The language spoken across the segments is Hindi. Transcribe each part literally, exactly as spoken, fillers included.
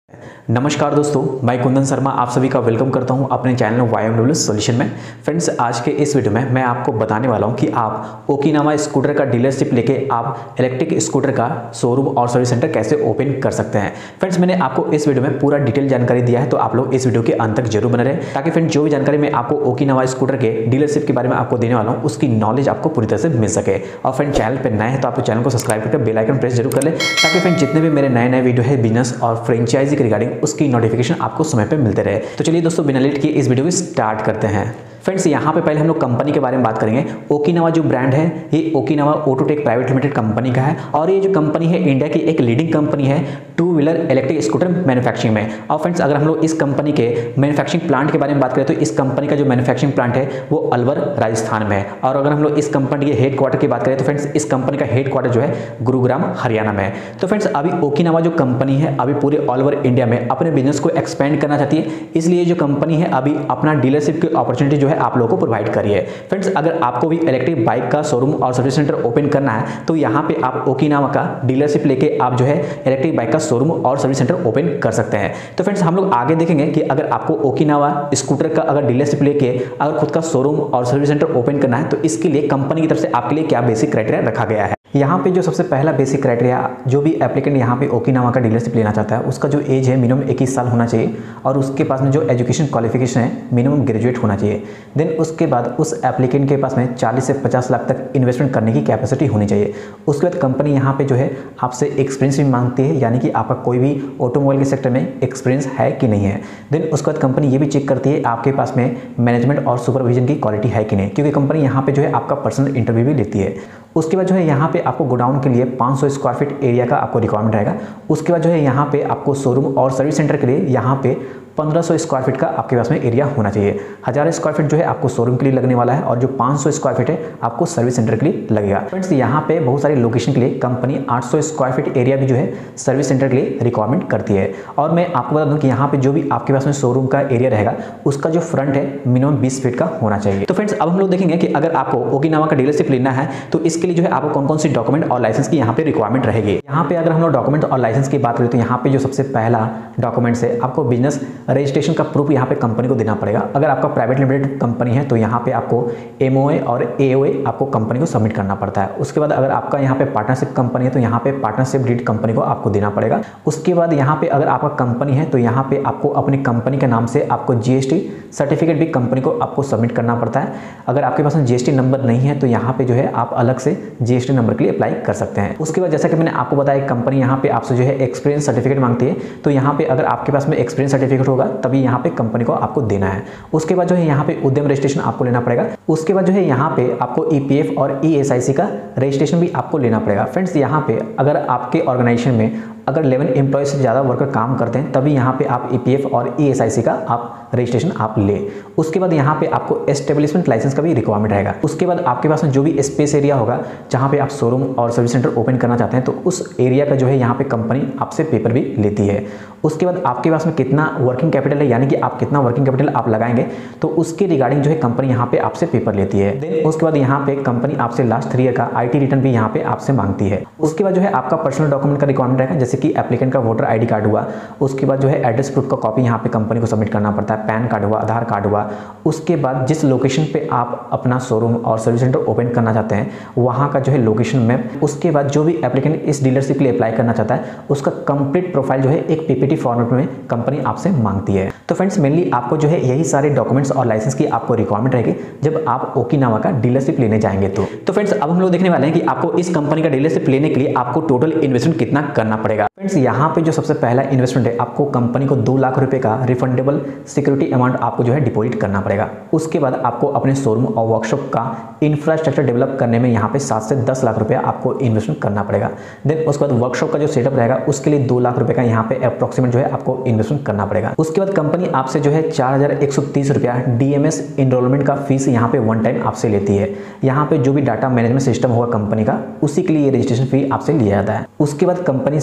नमस्कार दोस्तों, मैं कुंदन शर्मा आप सभी का वेलकम करता हूं अपने चैनल वाईएमडब्ल्यू सॉल्यूशन में। फ्रेंड्स, आज के इस वीडियो में मैं आपको बताने वाला हूं कि आप ओकिनावा स्कूटर का डीलरशिप लेके आप इलेक्ट्रिक स्कूटर का शोरूम और सर्विस सेंटर कैसे ओपन कर सकते हैं। फ्रेंड्स, मैंने आपको इस वीडियो में पूरा डिटेल जानकारी दिया है, तो आप लोग इस वीडियो के अंत तक जरूर बने रहे, ताकि फ्रेंड्स जो भी जानकारी मैं आपको ओकिनावा स्कूटर के डीलरशिप के बारे में आपको देने वाला हूँ उसकी नॉलेज आपको पूरी तरह से मिल सके। और फ्रेंड, चैनल पर नए हैं तो आप चैनल को सब्सक्राइब करके बेल आइकन प्रेस जरूर कर ले, ताकि फ्रेंड जितने भी मेरे नए नए वीडियो है बिजनेस और फ्रेंचाइजी के रिगार्डिंग उसकी नोटिफिकेशन आपको समय पे मिलते रहे। तो चलिए दोस्तों, बिना लेट किए इस वीडियो को स्टार्ट करते हैं। फ्रेंड्स, यहाँ पे पहले हम लोग कंपनी के बारे में बात करेंगे। ओकिनावा जो ब्रांड है ये Okinawa Autotech private limited company का है, और ये जो कंपनी है इंडिया की एक लीडिंग कंपनी है two wheeler electric scooter manufacturing में। और फ्रेंड्स, अगर हम लोग इस कंपनी के मैन्युफैक्चरिंग प्लांट के बारे में बात करें तो इस कंपनी का जो मैन्युफैक्चरिंग प्लांट है वो अलवर राजस्थान में है। और अगर हम लोग इस कंपनी के हेड क्वार्टर की बात करें तो फ्रेंड्स इस कंपनी का हेड क्वार्टर जो है गुरुग्राम हरियाणा में है। तो फ्रेंड्स, अभी ओकिनावा जो कंपनी है अभी पूरे ऑल ओवर इंडिया में अपने बिजनेस को एक्सपेंड करना चाहती है, इसलिए जो कंपनी है अभी अपना डीलरशिप की अपॉर्चुनिटी जो है आप लोगों को प्रोवाइड करिए। फ्रेंड्स, अगर आपको भी इलेक्ट्रिक बाइक का शोरूम और सर्विस सेंटर ओपन करना है तो यहाँ पे आप ओकिनावा का डीलरशिप लेके आप जो है इलेक्ट्रिक बाइक का शोरूम और सर्विस सेंटर ओपन कर सकते हैं। तो फ्रेंड्स, हम लोग आगे देखेंगे कि अगर आपको ओकिनावा स्कूटर का अगर डीलरशिप लेके अगर खुद का शोरूम और सर्विस सेंटर ओपन करना है तो इसके लिए कंपनी की तरफ से आपके लिए क्या बेसिक क्राइटेरिया रखा गया है। यहाँ पे जो सबसे पहला बेसिक क्राइटेरिया, जो भी एप्लीकेंट यहाँ पे ओकिनावा का डीलरशिप लेना चाहता है उसका जो एज है मिनिमम इक्कीस साल होना चाहिए, और उसके पास में जो एजुकेशन क्वालिफिकेशन है मिनिमम ग्रेजुएट होना चाहिए। देन उसके बाद उस एप्लीकेंट के पास में चालीस से पचास लाख तक इन्वेस्टमेंट करने की कैपेसिटी होनी चाहिए। उसके बाद कंपनी यहाँ पे जो है आपसे एक्सपीरियंस भी मांगती है, यानी कि आपका कोई भी ऑटोमोबाइल के सेक्टर में एक्सपीरियंस है कि नहीं है। देन उसके बाद कंपनी ये भी चेक करती है आपके पास में मैनेजमेंट और सुपरविजन की क्वालिटी है कि नहीं, क्योंकि कंपनी यहाँ पे जो है आपका पर्सनल इंटरव्यू भी लेती है। उसके बाद जो है यहाँ पे आपको गोडाउन के लिए पाँच सौ स्क्वायर फीट एरिया का आपको रिक्वायरमेंट रहेगा। उसके बाद जो है यहाँ पे आपको शोरूम और सर्विस सेंटर के लिए यहाँ पे पंद्रह सौ स्क्वायर फीट का आपके पास में एरिया होना चाहिए। हज़ार स्क्वायर फीट जो है आपको शोरूम के लिए लगने वाला है, और जो पाँच सौ स्क्वायर फीट है आपको सर्विस सेंटर के लिए लगेगा। फ्रेंड्स, यहाँ पे बहुत सारी लोकेशन के लिए कंपनी आठ सौ स्क्वायर फीट एरिया भी जो है सर्विस सेंटर के लिए रिक्वायरमेंट करती है। और मैं आपको बता दूं कि यहाँ पे जो भी आपके पास में शोरूम का एरिया रहेगा उसका जो फ्रंट है मिनिमम बीस फीट का होना चाहिए। तो फ्रेंड्स, अब हम लोग देखेंगे कि अगर आपको ओकिनावा का डीलरशिप लेना है तो इसके लिए जो है आपको कौन कौन सी डॉक्यूमेंट और लाइसेंस की यहाँ पे रिक्वायरमेंट रहेगी। यहाँ पे अगर हम लोग डॉक्यूमेंट और लाइसेंस की बात करें तो यहाँ पे जो सबसे पहला डॉक्यूमेंट्स है आपको बिजनेस रजिस्ट्रेशन का प्रूफ यहाँ पे कंपनी को देना पड़ेगा। अगर आपका प्राइवेट लिमिटेड कंपनी है तो यहाँ पे आपको एमओए और एओए आपको कंपनी को सबमिट करना पड़ता है। उसके बाद अगर आपका यहाँ पे पार्टनरशिप कंपनी है तो यहाँ पे पार्टनरशिप डीड कंपनी को आपको देना पड़ेगा। उसके बाद यहाँ पे अगर आपका कंपनी है तो यहाँ पे आपको अपनी कंपनी के नाम से आपको जीएसटी सर्टिफिकेट भी कंपनी को आपको सबमिट करना पड़ता है। अगर आपके पास जीएसटी नंबर नहीं है तो यहाँ पे जो है आप अलग से जीएसटी नंबर के लिए अप्लाई कर सकते हैं। उसके बाद जैसा कि मैंने आपको बताया कंपनी यहाँ पे आपसे जो है एक्सपीरियंस सर्टिफिकेट मांगती है, तो यहाँ पे अगर आपके पास में एक्सपीरियंस सर्टिफिकेट होगा तभी यहाँ पे कंपनी को आपको देना है। उसके बाद जो है यहाँ पे उद्यम रजिस्ट्रेशन आपको लेना पड़ेगा। उसके बाद जो है यहाँ पे आपको ईपीएफ और ईएसआईसी का रजिस्ट्रेशन भी आपको लेना पड़ेगा। फ्रेंड्स, यहाँ पे अगर आपके ऑर्गेनाइजेशन में अगर इलेवन एम्प्लॉय से ज़्यादा वर्कर काम करते हैं तभी यहाँ पे आप ईपीएफ और ईएसआईसी का आप रजिस्ट्रेशन आप ले। उसके बाद यहाँ पे आपको एस्टेब्लिशमेंट लाइसेंस का भी रिक्वायरमेंट रहेगा। उसके बाद आपके पास में जो भी स्पेस एरिया होगा जहाँ पे आप शोरूम और सर्विस सेंटर ओपन करना चाहते हैं तो उस एरिया का जो है यहाँ पे कंपनी आपसे पेपर भी लेती है। उसके बाद आपके पास में कितना वर्किंग कैपिटल है, यानी कि आप कितना वर्किंग कैपिटल आप लगाएंगे तो उसके रिगार्डिंग जो है कंपनी यहाँ पे आपसे पेपर लेती है। देन उसके बाद यहाँ पे कंपनी आपसे लास्ट थ्री ईयर का आईटी रिटर्न भी यहाँ पे आपसे मांगती है। उसके बाद जो है आपका पर्सनल डॉक्यूमेंट का रिक्वायरमेंट रहेगा, जैसे कि एप्लीकेंट का वोटर आईडी कार्ड हुआ। उसके बाद जो है एड्रेस प्रूफ का कॉपी यहाँ पे कंपनी को सबमिट करना पड़ता है, पैन कार्ड हुआ, आधार कार्ड हुआ। उसके बाद जिस लोकेशन पे आप अपना शोरूम और सर्विस सेंटर ओपन करना चाहते हैं वहाँ का जो है लोकेशन मैप। उसके बाद जो भी एप्लीकेंट इस डीलरशिप के लिए अप्लाई करना चाहता है उसका कंप्लीट प्रोफाइल जो है एक पीपीटी फॉर्मेट में कंपनी आपसे मांगती है। तो फ्रेंड्स, मेनली आपको जो है यही सारे डॉक्यूमेंट्स और लाइसेंस की आपको रिक्वायरमेंट रहेगी जब आप ओकिनावा का डीलरशिप लेने जाएंगे। तो तो फ्रेंड्स, अब हम लोग देखने वाले हैं कि आपको इस कंपनी का डीलरशिप लेने के लिए आपको टोटल इन्वेस्टमेंट कितना करना पड़ेगा। फ्रेंड्स, यहाँ पे जो सबसे पहला इन्वेस्टमेंट है आपको कंपनी को दो लाख रुपए का रिफंडेबल सिक्योरिटी अमाउंट आपको जो है डिपॉजिट करना पड़ेगा। उसके बाद आपको अपने शोरूम और वर्कशॉप का इंफ्रास्ट्रक्चर डेवलप करने में यहाँ पे सात से दस लाख रुपया आपको इन्वेस्टमेंट करना पड़ेगा। देन उसके बाद वर्कशॉप का जो सेटअप रहेगा उसके लिए दो लाख रुपए का यहाँ पे अप्रोक्सीमेट जो है आपको इन्वेस्टमेंट करना पड़ेगा। उसके बाद कंपनी आपसे जो है चार हजार एक सौ तीस रुपया डीएमएस इनरोलमेंट का फीस यहाँ पे वन टाइम आपसे लेती है। यहाँ पे जो भी डाटा मैनेजमेंट सिस्टम होगा कंपनी का उसी के लिए रजिस्ट्रेशन फी आपसे लिया जाता है। उसके बाद कंपनी से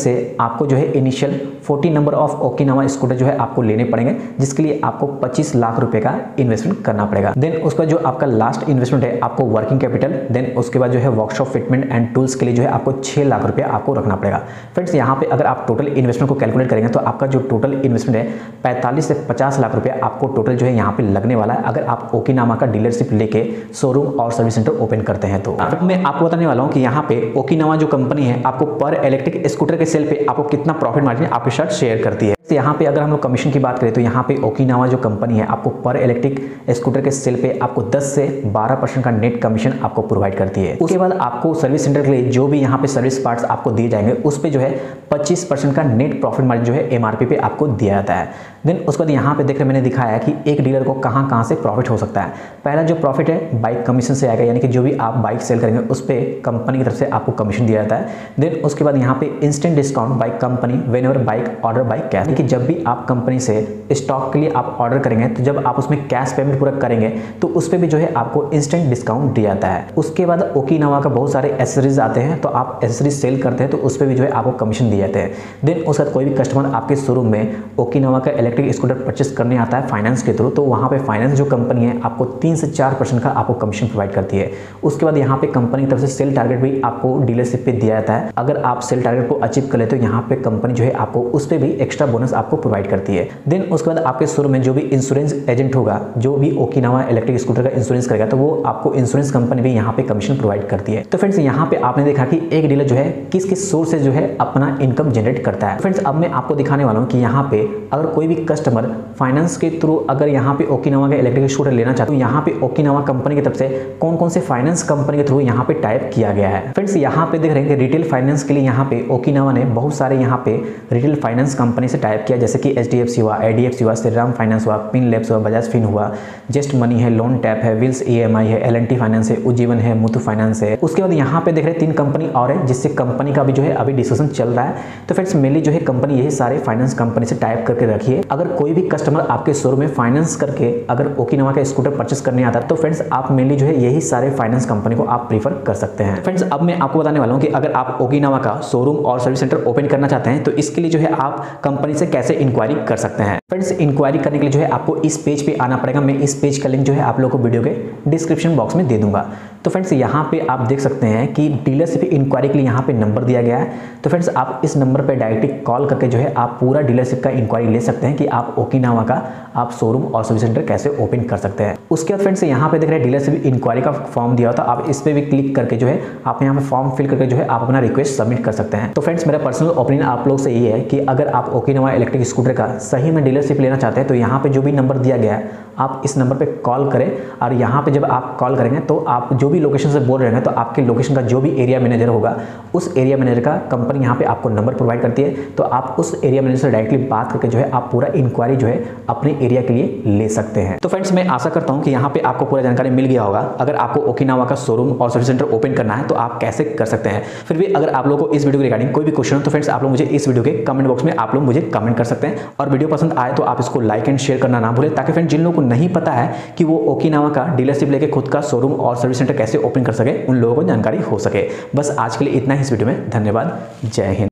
आपको जो है इनिशियल चालीस नंबर ऑफ ओकिनावा स्कूटर जो है आपको लेने पड़ेंगे, जिसके लिए आपको पच्चीस लाख रुपए का इन्वेस्टमेंट करना पड़ेगा। देन उसके बाद जो आपका लास्ट इन्वेस्टमेंट है आपको वर्किंग कैपिटल, देन उसके बाद जो है वर्कशॉप फिटमेंट एंड टूल्स के लिए जो है आपको छह लाख रुपया आपको रखना पड़ेगा। फ्रेंड्स यहाँ पे अगर आप टोटल इन्वेस्टमेंट को कैलकुलेट करेंगे तो आपका जो टोटल इन्वेस्टमेंट है पैंतालीस से पचास लाख रुपया आपको टोटल जो है यहाँ पे लगने वाला है, अगर आप ओकिनावा का डीलरशिप लेके शोरूम और सर्विस सेंटर ओपन करते हैं। तो मैं आपको बताने वाला हूँ कि यहाँ पे ओकिनावा जो कंपनी है आपको पर इलेक्ट्रिक स्कूटर के सेल पे आपको कितना प्रॉफिट मार्जिन आपके साथ शेयर करती है। तो यहाँ पे अगर हम लोग कमीशन की बात करें तो यहाँ पे ओकिनावा जो कंपनी है आपको पर इलेक्ट्रिक स्कूटर के सेल पे आपको दस से बारह परसेंट का नेट कमीशन आपको प्रोवाइड करती है। उसके बाद आपको सर्विस सेंटर के लिए जो भी यहाँ पे सर्विस पार्ट्स आपको दिए जाएंगे उस पे जो है पच्चीस परसेंट का नेट प्रॉफिट मार्जिन जो है एमआरपी पे आपको दिया जाता है। देन उसके बाद यहाँ पे देख रहे मैंने दिखाया कि एक डीलर को कहाँ कहाँ से प्रॉफिट हो सकता है। पहला जो प्रॉफिट है बाइक कमीशन से आएगा, यानी कि जो भी आप बाइक सेल करेंगे उस पर कंपनी की तरफ से आपको कमीशन दिया जाता है। देन उसके बाद यहाँ पे instant discount bike company whenever bike order bike cash, यानी कि जब भी आप कंपनी से स्टॉक के लिए आप ऑर्डर करेंगे तो जब आप उसमें कैश पेमेंट पूरा करेंगे तो उस पर भी जो है आपको इंस्टेंट डिस्काउंट दिया जाता है। उसके बाद ओकिनावा का बहुत सारे एसेसरीज आते हैं, तो आप एसेसरीज सेल करते हैं तो उस पर भी जो है आपको कमीशन दिए जाते हैं। देन उसके बाद कोई भी कस्टमर आपके शोरूम में ओकिनावा का इलेक्ट्रिक स्कूटर परचेस करने आता है फाइनेंस के थ्रू, तो वहाँ पे फाइनेंस जो कंपनी है आपको तीन से चार परसेंट का आपको कमीशन प्रोवाइड करती है। उसके बाद यहाँ पे कंपनी की तरफ से सेल टारगेट भी आपको डीलरशिप पे दिया जाता है। अगर आप सेल टारगेट को अचीव कर लेते हो तो यहाँ पे कंपनी जो है आपको उस पर भी एक्स्ट्रा बोनस आपको प्रोवाइड करती है। देन उसके बाद आपके शोरूम में जो भी इंश्योरेंस एजेंट होगा, जो भी ओकिनावा इलेक्ट्रिक स्कूटर का इंश्योरेंस करेगा, तो वो आपको इंश्योरेंस कंपनी भी यहाँ पे कमीशन प्रोवाइड करती है। तो फ्रेंड्स यहाँ पे आपने देखा कि एक डीलर जो है किस किस सोर्स से जो है अपना इनकम जनरेट करता है। फ्रेंड्स अब मैं आपको दिखाने वाला हूँ कि यहाँ पे अगर कोई भी कस्टमर फाइनेंस के थ्रू अगर यहाँ पे ओकिनावा का इलेक्ट्रिक स्कूटर लेना चाहते हो, यहाँ पे ओकिनावा कंपनी की तरफ से कौन कौन से फाइनेंस कंपनी के थ्रू यहाँ पे टाइप किया गया है। फ्रेंड्स यहाँ पे देख रहे हैं कि रिटेल फाइनेंस के लिए यहाँ पे ओकिनावा ने बहुत सारे यहाँ पे रिटेल फाइनेंस कंपनी से टाइप किया, जैसे कि एच डी एफ सी हुआ, आई डी एफ सी हुआ, श्रीराम फाइनेंस हुआ, पिन लैब्स हुआ, बजाज फिन हुआ, जस्ट मनी है, लोन टैप है, विल्स ई एम आई है, एल एन टी फाइनेंस है, उज्जीवन है, मुथु फाइनेंस है। उसके बाद यहाँ पे देख रहे हैं तीन कंपनी और है जिससे कंपनी का भी जो है अभी डिस्कशन चल रहा है। तो फ्रेंड्स मेनली जो है कंपनी यही सारे फाइनेंस कंपनी से टाइप करके रखिए। अगर कोई भी कस्टमर आपके शोरूम में फाइनेंस करके अगर ओकिनावा का स्कूटर परचेस करने आता है तो फ्रेंड्स आप मेनली जो है यही सारे फाइनेंस कंपनी को आप प्रीफर कर सकते हैं। फ्रेंड्स अब मैं आपको बताने वाला हूँ कि अगर आप ओकिनावा का शोरूम और सर्विस सेंटर ओपन करना चाहते हैं तो इसके लिए जो है आप कंपनी से कैसे इंक्वायरी कर सकते हैं। फ्रेंड्स इंक्वायरी करने के लिए जो है आपको इस पेज पे आना पड़ेगा। मैं इस पेज का लिंक जो है आप लोगों को वीडियो के डिस्क्रिप्शन बॉक्स में दे दूंगा। तो फ्रेंड्स यहाँ पे आप देख सकते हैं कि डीलरशिप इंक्वायरी के लिए यहाँ पे नंबर दिया गया है। तो फ्रेंड्स आप इस नंबर पे डायरेक्टली कॉल करके जो है आप पूरा डीलरशिप का इंक्वायरी ले सकते हैं कि आप ओकिनावा का आप शोरूम और सर्विस सेंटर कैसे ओपन कर सकते हैं। उसके बाद फ्रेंड्स यहाँ पे देख रहे हैं डीलरशिप इंक्वायरी का फॉर्म दिया होता है, आप इस पर भी क्लिक करके जो है आप यहाँ पे फॉर्म फिल करके जो है आप अपना रिक्वेस्ट सबमिट कर सकते हैं। तो फ्रेंड्स मेरा पर्सनल ओपिनियन आप लोग से ये है कि अगर आप ओकिनावा इलेक्ट्रिक स्कूटर का सही में डीलरशिप लेना चाहते हैं तो यहाँ पे जो भी नंबर दिया गया है आप इस नंबर पे कॉल करें, और यहाँ पे जब आप कॉल करेंगे तो आप जो भी लोकेशन से बोल रहे हैं तो आपके लोकेशन का जो भी एरिया मैनेजर होगा उस एरिया मैनेजर का कंपनी यहाँ पे आपको नंबर प्रोवाइड करती है। तो आप उस एरिया मैनेजर से डायरेक्टली बात करके जो है आप पूरा इंक्वायरी जो है अपने एरिया के लिए ले सकते हैं। तो फ्रेंड्स मैं आशा करता हूँ कि यहाँ पे आपको पूरा जानकारी मिल गया होगा। अगर आपको ओकिनावा का शोरूम और सर्विस सेंटर ओपन करना है तो आप कैसे कर सकते हैं। फिर भी अगर आप लोगों को इस वीडियो के रिगार्डिंग कोई भी क्वेश्चन हो तो फ्रेंड्स आप लोग मुझे इस वीडियो के कमेंट बॉक्स में आप लोग मुझे कमेंट कर सकते हैं, और वीडियो पसंद आए तो आप इसको लाइक एंड शेयर करना ना भूलें, ताकि फ्रेंड्स जिन लोगों को नहीं पता है कि वो ओकिनावा का डीलरशिप लेके खुद का शोरूम और सर्विस सेंटर कैसे ओपन कर सके उन लोगों को जानकारी हो सके। बस आज के लिए इतना ही इस वीडियो में। धन्यवाद। जय हिंद।